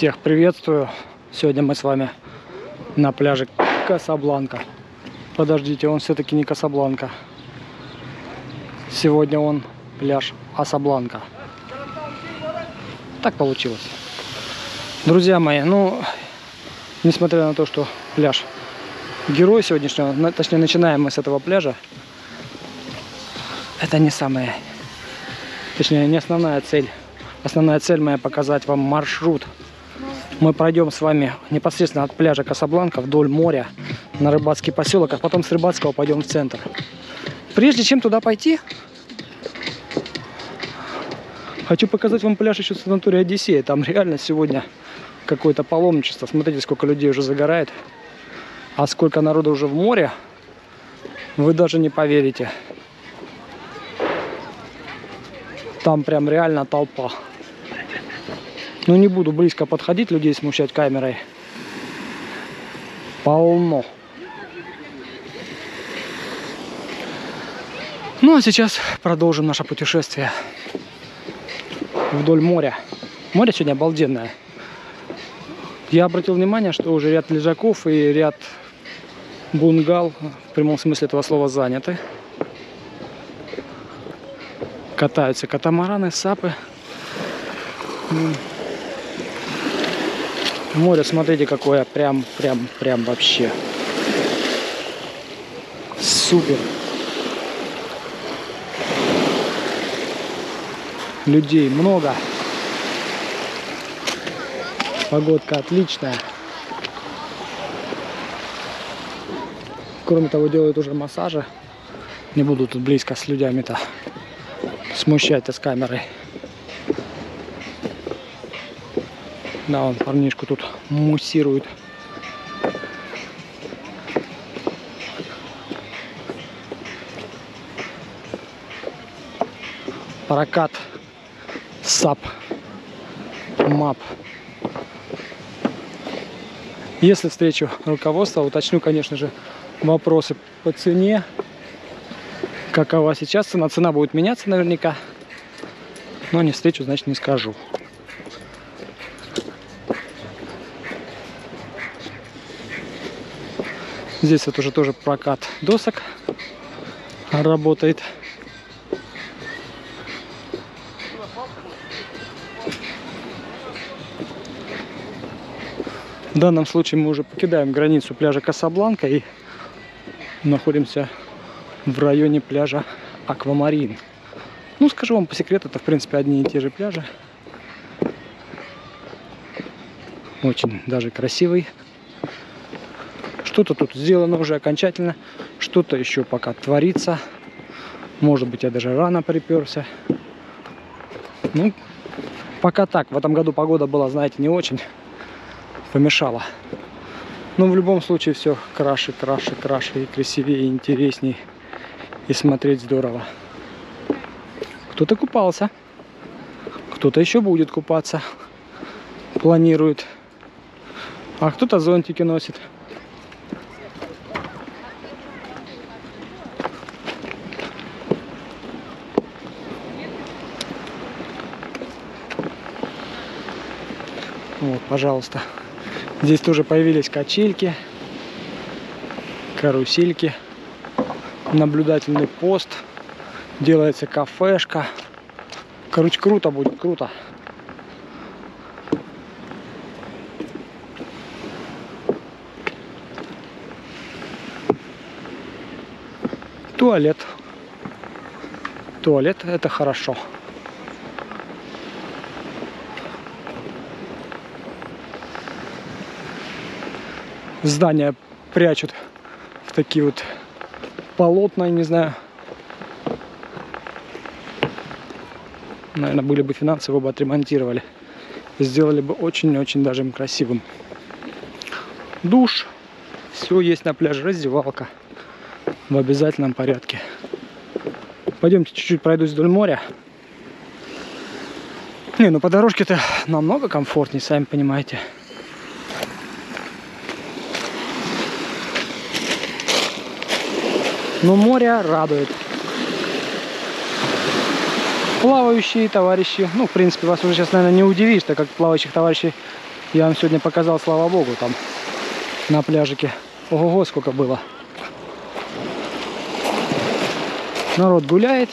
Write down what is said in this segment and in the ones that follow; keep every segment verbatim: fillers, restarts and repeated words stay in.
Всех приветствую. Сегодня мы с вами на пляже Касабланка. Подождите, он все-таки не Касабланка. Сегодня он пляж Асабланка. Так получилось. Друзья мои, ну, несмотря на то, что пляж герой сегодняшнего, точнее, начинаем мы с этого пляжа, это не самая, точнее, не основная цель. Основная цель моя — показать вам маршрут. Мы пройдем с вами непосредственно от пляжа Касабланка вдоль моря на рыбацкий поселок, а потом с рыбацкого пойдем в центр. Прежде чем туда пойти, хочу показать вам пляж еще санатория Одиссея. Там реально сегодня какое-то паломничество. Смотрите, сколько людей уже загорает. А сколько народу уже в море, вы даже не поверите. Там прям реально толпа. Но не буду близко подходить, людей смущать камерой. Полно. Ну а сейчас продолжим наше путешествие вдоль моря. Море сегодня обалденное. Я обратил внимание, что уже ряд лежаков и ряд бунгал, в прямом смысле этого слова, заняты. Катаются катамараны, сапы. Море, смотрите, какое, прям, прям, прям вообще супер. Людей много. Погодка отличная. Кроме того, делают уже массажи. Не буду тут близко с людьми-то смущать-то с камерой. Да, он парнишку тут муссирует. Прокат САП МАП. Если встречу руководство, уточню, конечно же, вопросы по цене. Какова сейчас цена? Цена будет меняться наверняка. Но не встречу, значит, не скажу. Здесь вот уже тоже прокат досок работает. В данном случае мы уже покидаем границу пляжа Касабланка и находимся в районе пляжа Аквамарин. Ну, скажу вам по секрету, это в принципе одни и те же пляжи. Очень даже красивый. Что-то тут сделано уже окончательно, что-то еще пока творится. Может быть, я даже рано приперся. Ну, пока так. В этом году погода была, знаете, не очень. Помешала. Но в любом случае все краше, краше, краше и красивее, и интересней. И смотреть здорово. Кто-то купался. Кто-то еще будет купаться. Планирует. А кто-то зонтики носит. Вот, пожалуйста. Здесь тоже появились качельки, карусельки, наблюдательный пост, делается кафешка. Короче, круто будет, круто. Туалет. Туалет — это хорошо. Здания прячут в такие вот полотна, не знаю. Наверное, были бы финансы, его бы отремонтировали. Сделали бы очень-очень даже им красивым. Душ. Все есть на пляже. Раздевалка. В обязательном порядке. Пойдемте чуть-чуть пройдусь вдоль моря. Не, ну по дорожке-то намного комфортнее, сами понимаете. Но море радует. Плавающие товарищи, ну, в принципе, вас уже сейчас, наверное, не удивишь, так как плавающих товарищей Я вам сегодня показал, слава богу, там на пляжике. Ого-го, сколько было. Народ гуляет.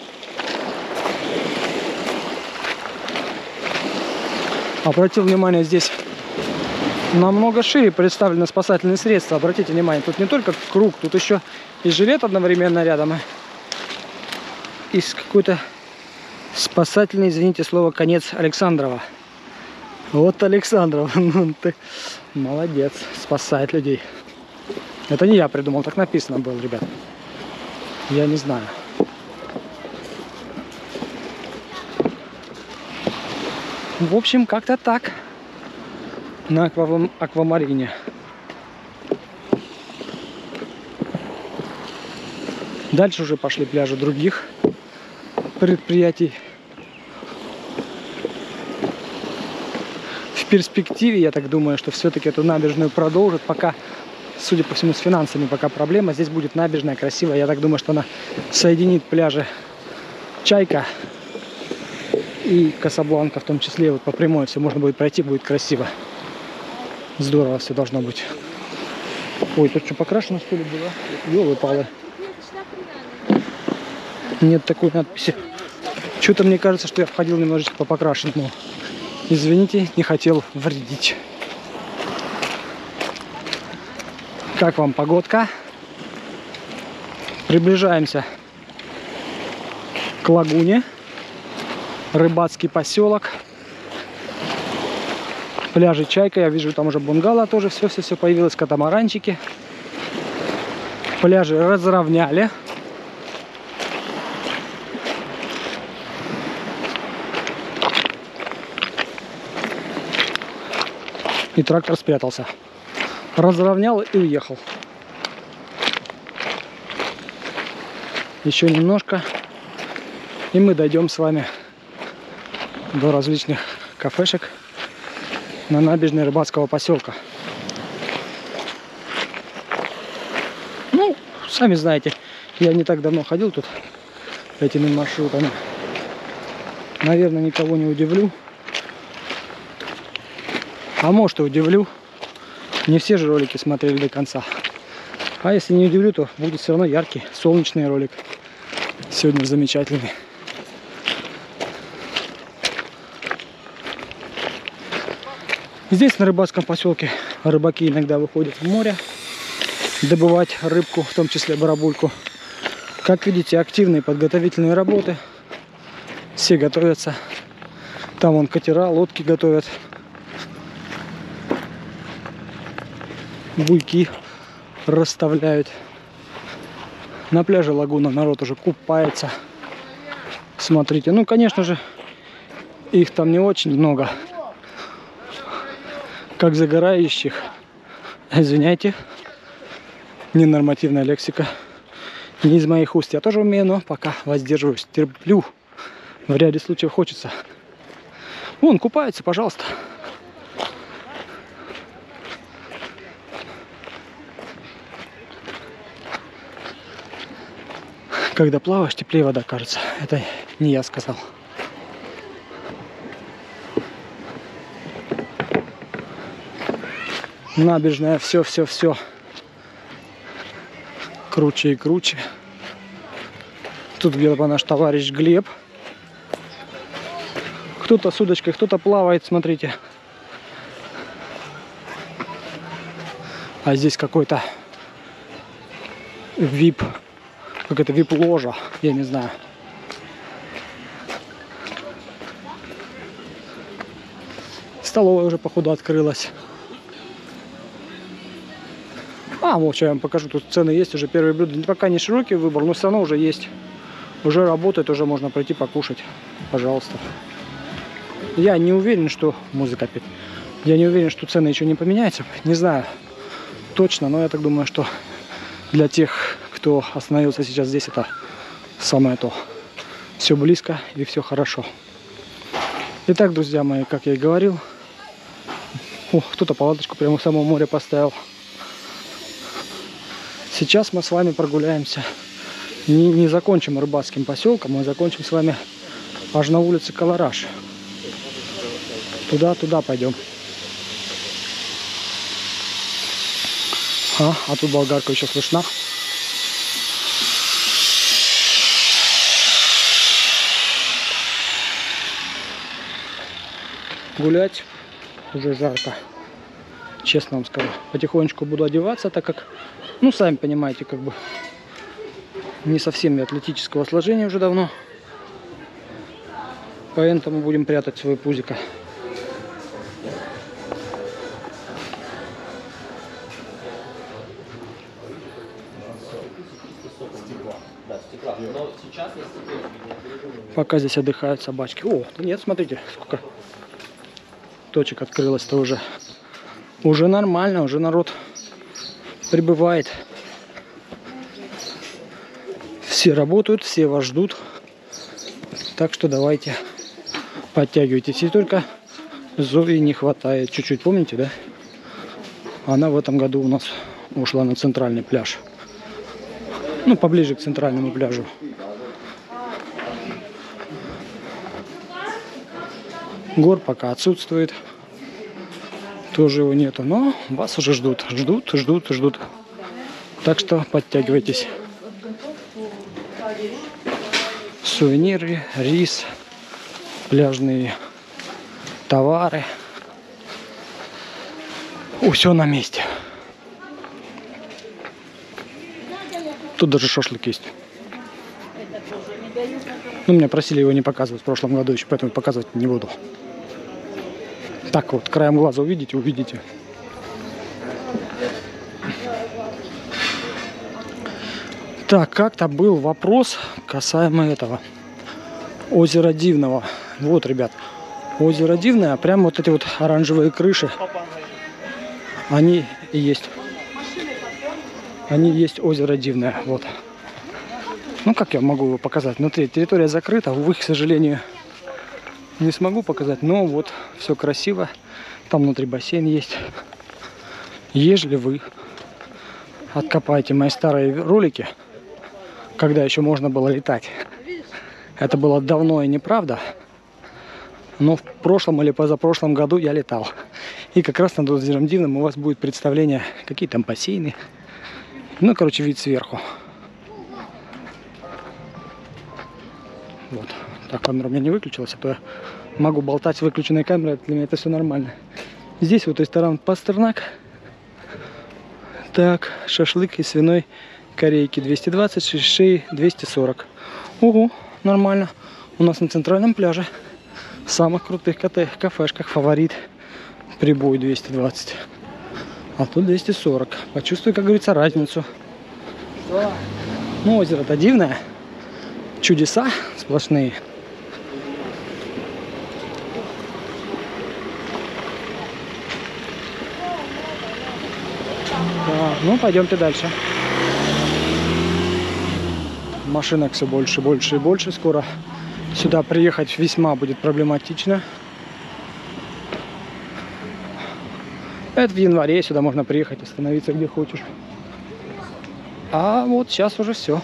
Обратил внимание, здесь намного шире представлены спасательные средства. Обратите внимание, тут не только круг, тут еще и жилет одновременно рядом. И какой-то спасательный, извините слово, конец Александрова. Вот Александров, ну ты молодец, спасает людей. Это не я придумал, так написано было, ребят. Я не знаю. В общем, как-то так. На аква аквамарине. Дальше уже пошли пляжи других предприятий. В перспективе, я так думаю, что все-таки эту набережную продолжат. Пока, судя по всему, с финансами пока проблема. Здесь будет набережная красивая. Я так думаю, что она соединит пляжи Чайка и Касабланка в том числе. Вот по прямой все можно будет пройти, будет красиво. Здорово все должно быть. Ой, тут что, покрашено, что ли, было? Ёлы-палы. Нет такой надписи. Что-то мне кажется, что я входил немножечко по покрашенному. Извините, не хотел вредить. Как вам погодка? Приближаемся к лагуне. Рыбацкий поселок. Пляжи Чайка. Я вижу, там уже бунгало тоже все-все-все появилось. Катамаранчики. Пляжи разровняли. И трактор спрятался. Разровнял и уехал. Еще немножко. И мы дойдем с вами до различных кафешек на набережной рыбацкого поселка. Ну, сами знаете, я не так давно ходил тут этими маршрутами. Наверное, никого не удивлю. А может и удивлю. Не все же ролики смотрели до конца. А если не удивлю, то будет все равно яркий, солнечный ролик. Сегодня замечательный. Здесь на рыбацком поселке рыбаки иногда выходят в море добывать рыбку, в том числе барабульку. Как видите, активные подготовительные работы. Все готовятся. Там вон катера, лодки готовят. Буйки расставляют. На пляже лагуна народ уже купается. Смотрите, ну, конечно же, их там не очень много, как загорающих. Извиняйте, ненормативная лексика. Не из моих уст. Я тоже умею, но пока воздерживаюсь, терплю. В ряде случаев хочется. Вон, купается, пожалуйста. Когда плаваешь, теплее вода кажется. Это не я сказал. Набережная все-все-все круче и круче. Тут где-то наш товарищ Глеб. Кто-то с удочкой, кто-то плавает, смотрите. А здесь какой-то вип. Как это, вип-ложа, я не знаю. Столовая уже, походу, открылась. А, вот, сейчас я вам покажу, тут цены есть, уже первые блюда. Пока не широкий выбор, но все равно уже есть. Уже работает, уже можно пройти покушать. Пожалуйста. Я не уверен, что... Музыка опять. Я не уверен, что цены еще не поменяются. Не знаю точно, но я так думаю, что для тех, кто остановился сейчас здесь, это самое то. Все близко и все хорошо. Итак, друзья мои, как я и говорил, о, кто-то палаточку прямо у самого моря поставил. Сейчас мы с вами прогуляемся. Не, не закончим рыбацким поселком, мы закончим с вами аж на улице Колораж. Туда-туда пойдем. А, а тут болгарка еще слышна. Гулять уже жарко. Честно вам скажу. Потихонечку буду одеваться, так как, ну, сами понимаете, как бы не совсем я атлетического сложения уже давно. Поэтому будем прятать свой пузико. Пока здесь отдыхают собачки. О, нет, смотрите, сколько точек открылось-то уже. Уже нормально, уже народ прибывает. Все работают, все вас ждут. Так что давайте подтягивайтесь. И только Зои не хватает чуть-чуть, помните, да? Она в этом году у нас ушла на центральный пляж. Ну, поближе к центральному пляжу. Гор пока отсутствует. Тоже его нету. Но вас уже ждут. Ждут, ждут, ждут. Так что подтягивайтесь. Сувениры, рис, пляжные товары. Все на месте. Тут даже шашлык есть. Ну, меня просили его не показывать в прошлом году еще, поэтому показывать не буду. Так вот, краем глаза увидите, увидите. Так, как-то был вопрос касаемо этого. Озера Дивного. Вот, ребят, озеро Дивное, а прямо вот эти вот оранжевые крыши, они и есть. Они и есть озеро Дивное, вот. Ну, как я могу его показать? Внутри территория закрыта, увы, к сожалению, не смогу показать, но вот все красиво. Там внутри бассейн есть. Ежели вы откопаете мои старые ролики, когда еще можно было летать, это было давно и неправда, но в прошлом или позапрошлом году я летал. И как раз над озером Дивным у вас будет представление, какие там бассейны. Ну, короче, вид сверху. Вот. Так, камера у меня не выключилась, а то я могу болтать с выключенной камерой, для меня это все нормально. Здесь вот ресторан Пастернак. Так, шашлык из свиной корейки двести двадцать, шеи двести сорок. Ого, нормально. У нас на центральном пляже, в самых крутых кафешках, фаворит прибой двести двадцать. А тут двести сорок. Почувствуй, как говорится, разницу. Ну, озеро-то дивное. Чудеса сплошные. Да, ну, пойдемте дальше. Машинок все больше, больше и больше. Скоро сюда приехать весьма будет проблематично. Это в январе, сюда можно приехать, остановиться где хочешь. А вот сейчас уже все.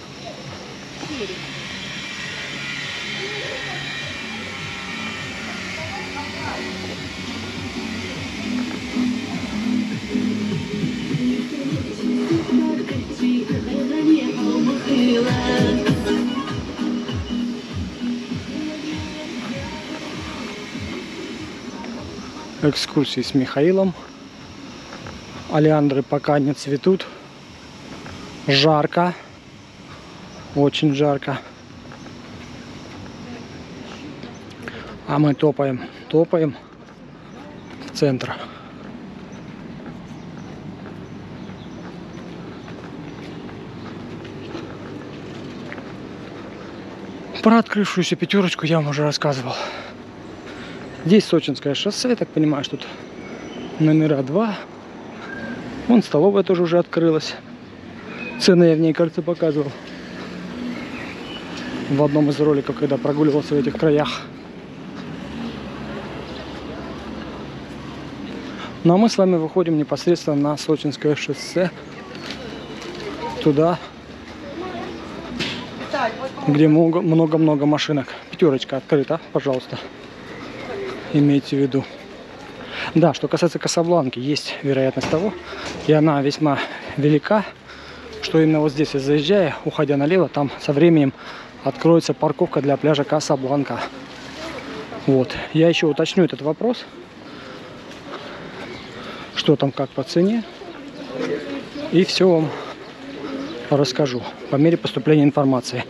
Экскурсии с Михаилом. Олеандры пока не цветут. Жарко. Очень жарко. А мы топаем, топаем в центр. Про открывшуюся пятерочку я вам уже рассказывал. Здесь Сочинское шоссе, я так понимаю, что тут номера два. Вон столовая тоже уже открылась. Цены я в ней, кажется, показывал в одном из роликов, когда прогуливался в этих краях. Ну а мы с вами выходим непосредственно на Сочинское шоссе. Туда, где много-много машинок. Пятерочка открыта, пожалуйста. Имейте в виду. Да, что касается Касабланки, есть вероятность того, и она весьма велика, что именно вот здесь, заезжая, уходя налево, там со временем откроется парковка для пляжа Касабланка. Вот. Я еще уточню этот вопрос, что там как по цене, и все вам расскажу по мере поступления информации.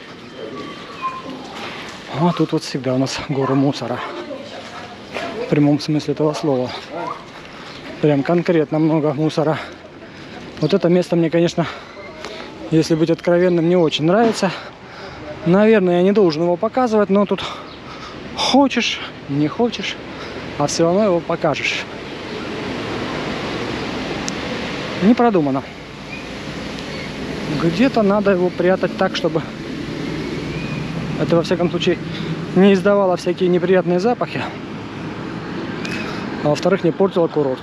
А тут вот всегда у нас горы мусора. В прямом смысле этого слова. Прям конкретно много мусора. Вот это место мне, конечно, если быть откровенным, не очень нравится. Наверное, я не должен его показывать, но тут хочешь, не хочешь, а все равно его покажешь. Не продумано. Где-то надо его прятать так, чтобы это, во всяком случае, не издавало всякие неприятные запахи, а во-вторых, не портило курорт.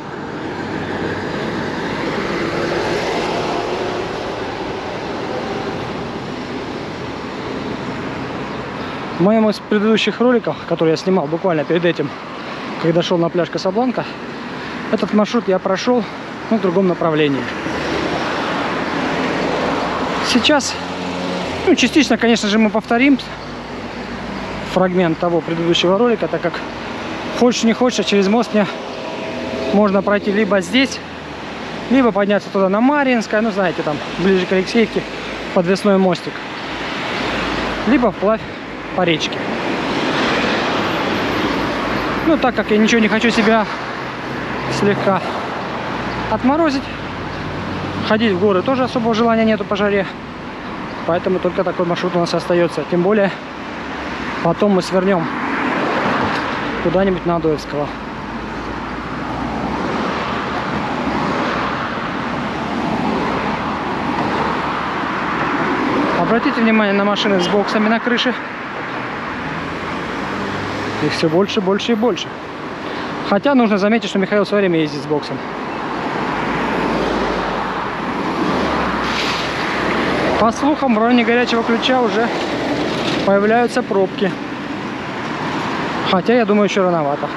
В моем из предыдущих роликов, которые я снимал буквально перед этим, когда шел на пляж Касабланка, этот маршрут я прошел, ну, в другом направлении. Сейчас, ну, частично, конечно же, мы повторим фрагмент того предыдущего ролика, так как хочешь не хочешь, а через мост мне можно пройти либо здесь, либо подняться туда на Марьинское, ну, знаете, там, ближе к Алексеевке, подвесной мостик, либо вплавь по речке. Ну, так как я ничего не хочу себя слегка отморозить, ходить в горы тоже особого желания нету по жаре, поэтому только такой маршрут у нас остается. Тем более потом мы свернем куда-нибудь на Адоевского. Обратите внимание на машины с боксами на крыше. Их все больше, больше и больше. Хотя нужно заметить, что Михаил в свое время ездит с боксом. По слухам, в районе Горячего Ключа уже появляются пробки. Хотя, я думаю, еще рановато.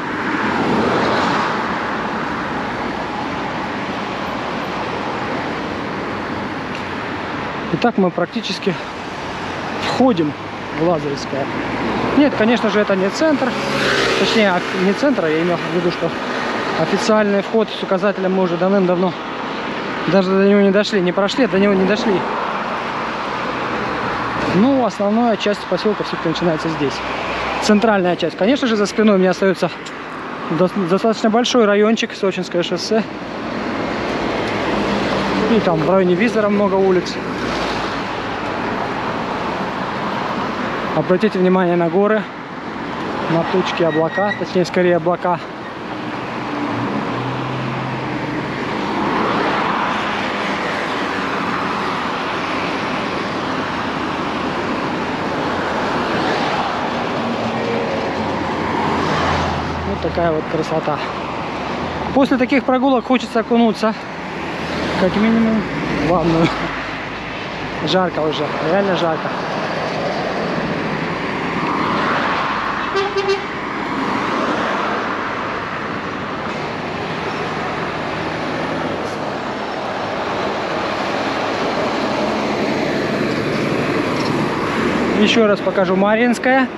Итак, мы практически входим в Лазаревское. Нет, конечно же, это не центр. Точнее, не центр, я имел в виду, что официальный вход с указателем мы уже давным-давно даже до него не дошли. Не прошли, до него не дошли. Ну, основная часть поселка все-таки начинается здесь. Центральная часть. Конечно же, за спиной у меня остается достаточно большой райончик, Сочинское шоссе. И там в районе Визера много улиц. Обратите внимание на горы, на тучки, облака, точнее, скорее облака. Вот такая вот красота. После таких прогулок хочется окунуться, как минимум, в ванную. Жарко уже, реально жарко. Еще раз покажу Марьинское.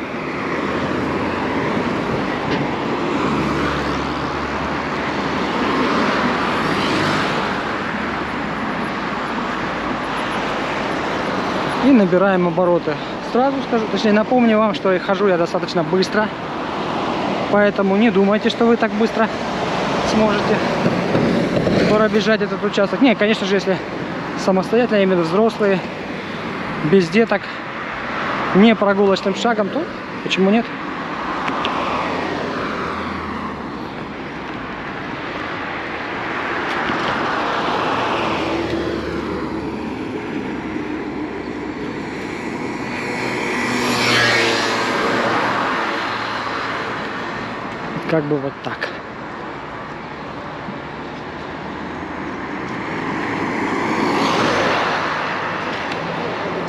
И набираем обороты. Сразу скажу, точнее напомню вам, что хожу я достаточно быстро. Поэтому не думайте, что вы так быстро сможете пробежать этот участок. Не, конечно же, если самостоятельно, я имею в виду взрослые, без деток, не прогулочным шагом, то почему нет? Как бы вот так.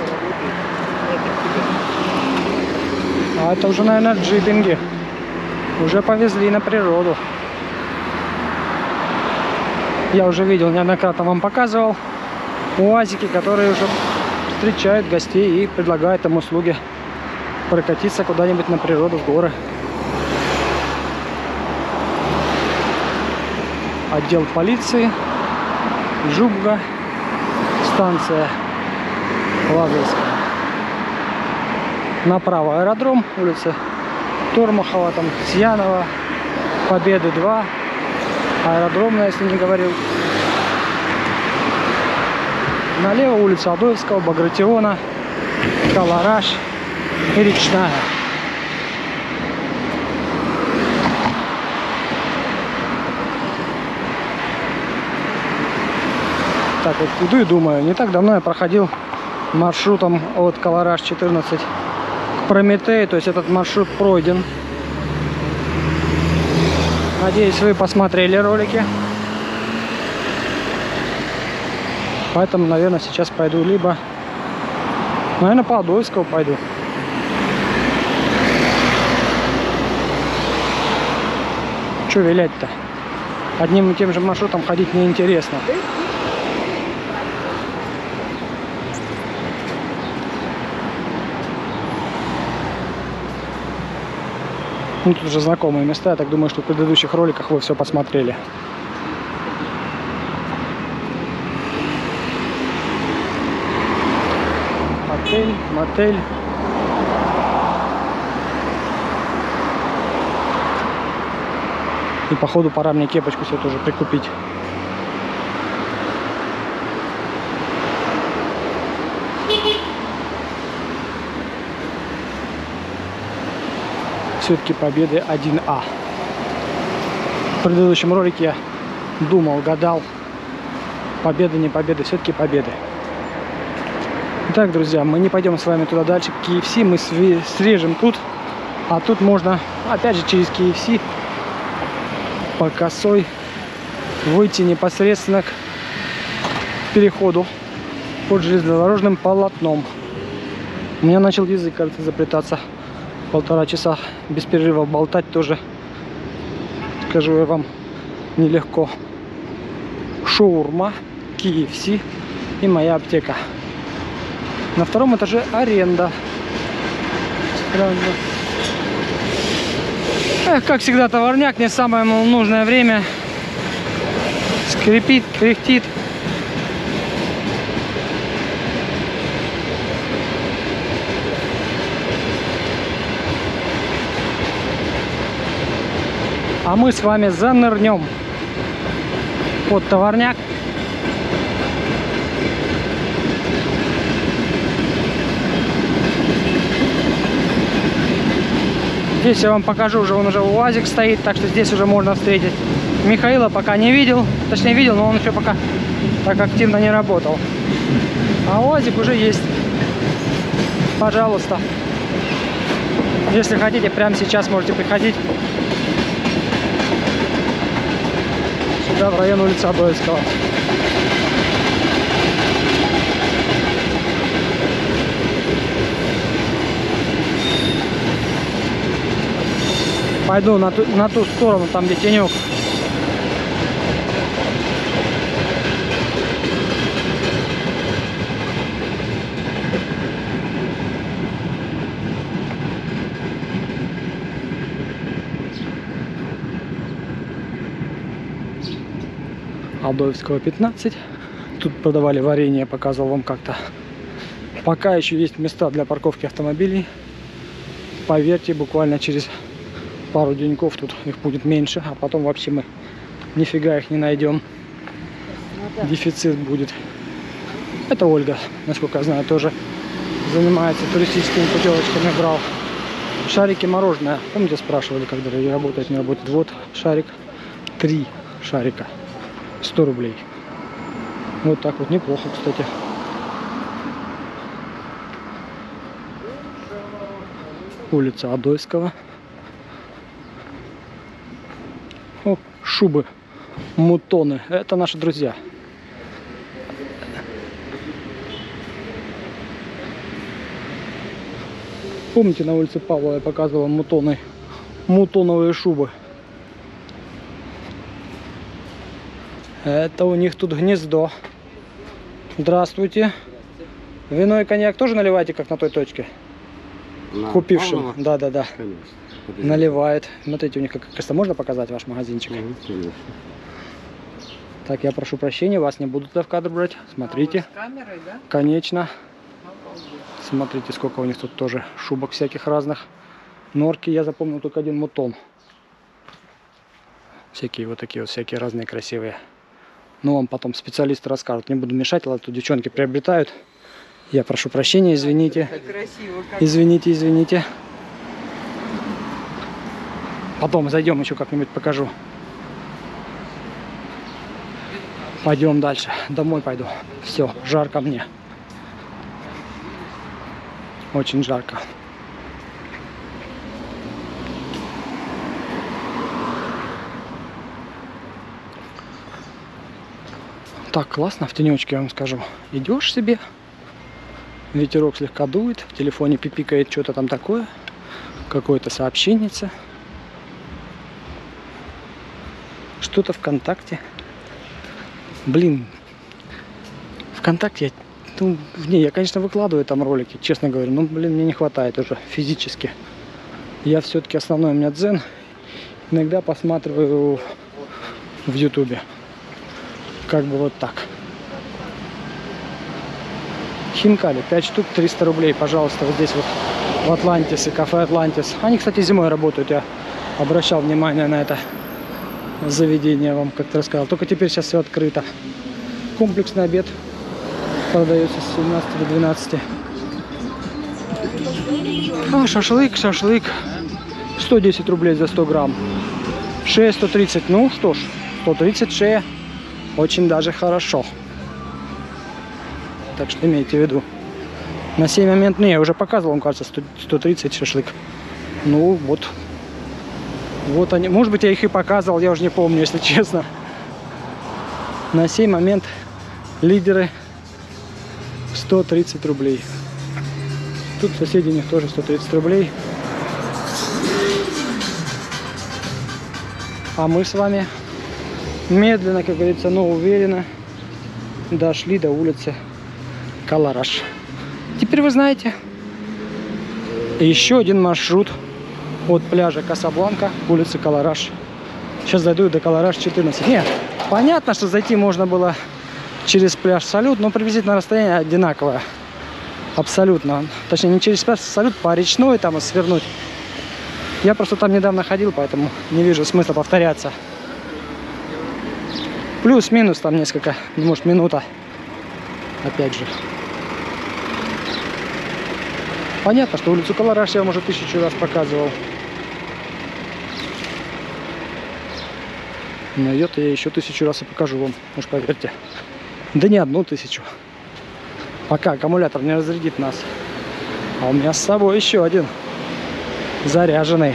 А это уже, наверное, джипинги. Уже повезли на природу. Я уже видел, неоднократно вам показывал уазики, которые уже встречают гостей и предлагают им услуги прокатиться куда-нибудь на природу, в горы. Отдел полиции, Жубга, станция Лазарская. Направо аэродром, улица Тормохова, там Сьянова, Победы два, аэродромная, если не говорил. Налево улица Адоевского, Багратиона, Калараш и Речная. Так вот иду и думаю, не так давно я проходил маршрутом от Калараш четырнадцать к Прометею, то есть этот маршрут пройден. Надеюсь, вы посмотрели ролики. Поэтому, наверное, сейчас пойду либо, наверное, по Адоевскому пойду. Че вилять-то? Одним и тем же маршрутом ходить неинтересно. Ну, тут уже знакомые места, я так думаю, что в предыдущих роликах вы все посмотрели. Отель, мотель. И походу пора мне кепочку себе тоже прикупить. Все-таки Победы один А. В предыдущем ролике я думал, гадал, победа, не победа, все-таки победы. Итак, друзья, мы не пойдем с вами туда дальше, к кей эф си, мы срежем тут, а тут можно, опять же, через кей эф си по косой выйти непосредственно к переходу под железнодорожным полотном. У меня начал язык, кажется, заплетаться. Полтора часа без перерыва болтать тоже, скажу я вам, нелегко. Шаурма, кей эф си и моя аптека. На втором этаже аренда. Странно. Эх, как всегда, товарняк, не самое нужное время. Скрипит, кряхтит. А мы с вами занырнем под товарняк. Здесь я вам покажу, уже он уже УАЗик стоит, так что здесь уже можно встретить. Михаила пока не видел, точнее видел, но он еще пока так активно не работал. А УАЗик уже есть. Пожалуйста. Если хотите, прямо сейчас можете приходить сюда, в район улицы Адоевского. Пойду на ту, на ту сторону, там где тенек. Адоевского пятнадцать. Тут продавали варенье, показывал вам как-то. Пока еще есть места для парковки автомобилей. Поверьте, буквально через пару деньков тут их будет меньше, а потом вообще мы нифига их не найдем. Дефицит будет. Это Ольга, насколько я знаю, тоже занимается туристическими путевочками, брал. Шарики мороженое. Помните, спрашивали, когда работает, не работает. Вот шарик. Три шарика. сто рублей. Вот так вот, неплохо, кстати. Улица Адоевского. О, шубы, мутоны. Это наши друзья. Помните, на улице Павла я показывал мутоны мутоновые шубы. Это у них тут гнездо. Здравствуйте. Вино и коньяк тоже наливаете, как на той точке? На Купившим. Да, да, да. Конечно. Наливает. Смотрите, у них как кажется, можно показать ваш магазинчик? Угу, конечно. Так, я прошу прощения, вас не буду туда в кадр брать. Смотрите. А, с камерой, да? Конечно. Обалдеть. Смотрите, сколько у них тут тоже шубок всяких разных. Норки я запомнил только один мутон. Всякие вот такие вот, всякие разные красивые. Ну, вам потом специалисты расскажут. Не буду мешать, ладно, тут девчонки приобретают. Я прошу прощения, извините. Так красиво, как... Извините, извините. Потом зайдем еще как-нибудь покажу. Пойдем дальше. Домой пойду. Все, жарко мне. Очень жарко. Так, классно в тенечке, я вам скажу. Идешь себе, ветерок слегка дует, в телефоне пипикает что-то там такое, какое-то сообщение, что-то ВКонтакте. Блин, ВКонтакте, я, ну, не, я, конечно, выкладываю там ролики, честно говоря, но, блин, мне не хватает уже физически. Я все-таки основной у меня дзен, иногда посматриваю в ютубе. Как бы вот так. Хинкали пять штук, триста рублей, пожалуйста, вот здесь вот в Атлантисе, кафе Атлантис. Они, кстати, зимой работают, я обращал внимание на это заведение, вам как-то рассказал. Только теперь сейчас все открыто. Комплексный обед продается с семнадцати до двенадцати. А, шашлык, шашлык. сто десять рублей за сто грамм. Шея сто тридцать, ну что ж, сто тридцать шея. Очень даже хорошо. Так что имейте в виду. На сей момент, ну я уже показывал, он кажется, сто тридцать шашлык. Ну вот. Вот они. Может быть, я их и показывал, я уже не помню, если честно. На сей момент лидеры сто тридцать рублей. Тут соседи у них тоже сто тридцать рублей. А мы с вами медленно, как говорится, но уверенно дошли до улицы Калараш. Теперь вы знаете, еще один маршрут от пляжа Касабланка к улице Калараш. Сейчас дойду до Калараш четырнадцать. Нет, понятно, что зайти можно было через пляж Салют, но приблизительно расстояние одинаковое. Абсолютно. Точнее, не через пляж Салют, по речной там и свернуть. Я просто там недавно ходил, поэтому не вижу смысла повторяться. Плюс-минус там несколько, может, минута. Опять же. Понятно, что улицу Калараш я вам уже тысячу раз показывал. Но ее-то я еще тысячу раз и покажу вам, уж поверьте. Да не одну тысячу. Пока аккумулятор не разрядит нас. А у меня с собой еще один заряженный.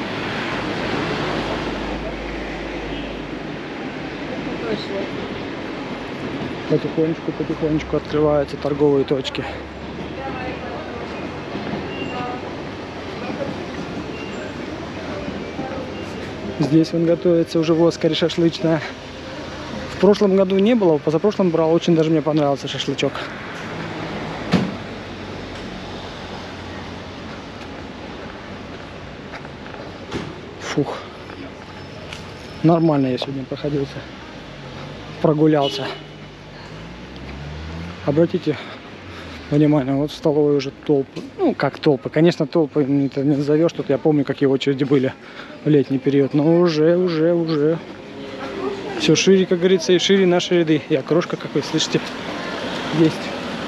Потихонечку, потихонечку открываются торговые точки. Здесь он готовится уже в Оскаре шашлычная. В прошлом году не было, позапрошлом брал, очень даже мне понравился шашлычок. Фух. Нормально я сегодня проходился. Прогулялся. Обратите внимание, вот в столовой уже толпы. Ну, как толпы. Конечно, толпы не назовешь. Тут я помню, какие очереди были в летний период. Но уже, уже, уже. Все шире, как говорится, и шире наши ряды. И окрошка, как вы слышите, есть.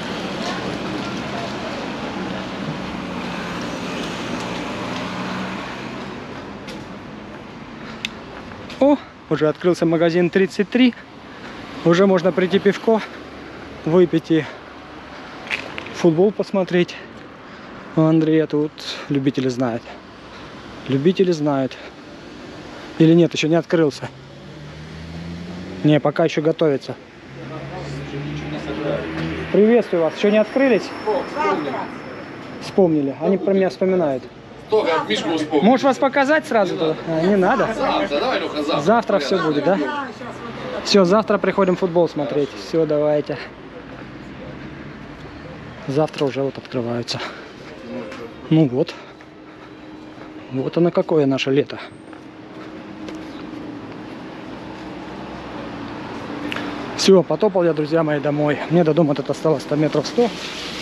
О, уже открылся магазин тридцать три. Уже можно прийти пивко выпить и футбол посмотреть. У Андрея тут любители знают. Любители знают. Или нет, еще не открылся. Не, пока еще готовится. Приветствую вас. Еще не открылись? Вспомнили. Они про меня вспоминают. Только от Мишку вспомнил. Можешь вас показать сразу туда? А, не надо. Завтра, давай, Леха, завтра. Завтра все будет, да? Все, завтра приходим футбол смотреть. Все, давайте. Завтра уже вот открываются. Ну вот. Вот оно какое наше лето. Все, потопал я, друзья мои, домой. Мне до дома тут осталось сто метров сто.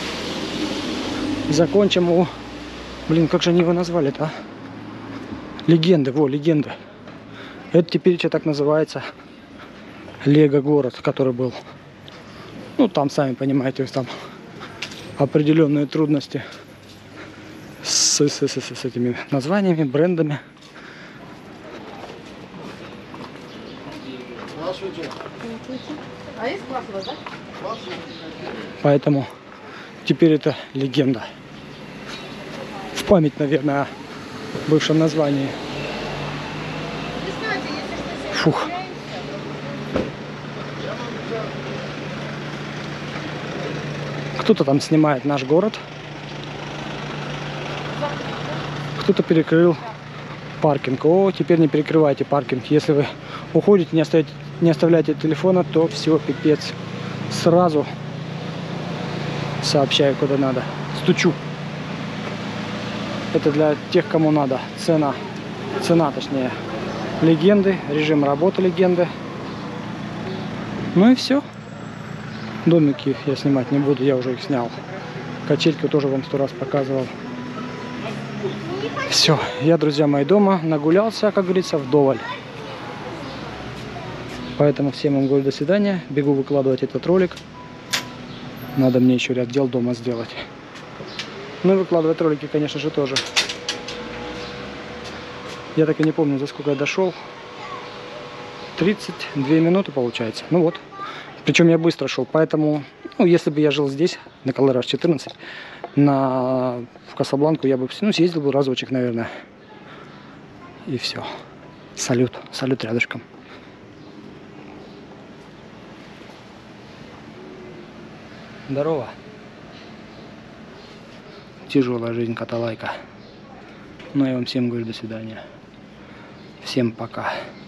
Закончим у... Блин, как же они его назвали-то, а? Легенды, во, легенды. Это теперь что так называется. Лего город, который был. Ну, там, сами понимаете, там определенные трудности с, с, с, с, с этими названиями, брендами. А есть классно, да? Поэтому теперь это легенда. В память, наверное, о бывшем названии. Фух. Кто-то там снимает наш город. Кто-то перекрыл паркинг. О, теперь не перекрывайте паркинг. Если вы уходите, не оставляйте, не оставляйте телефона, то все, пипец. Сразу сообщаю, куда надо. Стучу. Это для тех, кому надо. Цена. Цена, точнее. Легенды. Режим работы легенды. Ну и все. Домики я снимать не буду, я уже их снял. Качельку тоже вам сто раз показывал. Все, я, друзья мои, дома нагулялся, как говорится, вдоволь. Поэтому всем вам говорю до свидания. Бегу выкладывать этот ролик. Надо мне еще ряд дел дома сделать. Ну и выкладывать ролики, конечно же, тоже. Я так и не помню, за сколько я дошел. тридцать две минуты получается. Ну вот. Причем я быстро шел, поэтому, ну, если бы я жил здесь, на Калараш четырнадцать, на, в Касабланку, я бы, ну, съездил бы разочек, наверное. И все. Салют. Салют рядышком. Здорово. Тяжелая жизнь каталайка. Ну, я вам всем говорю до свидания. Всем пока.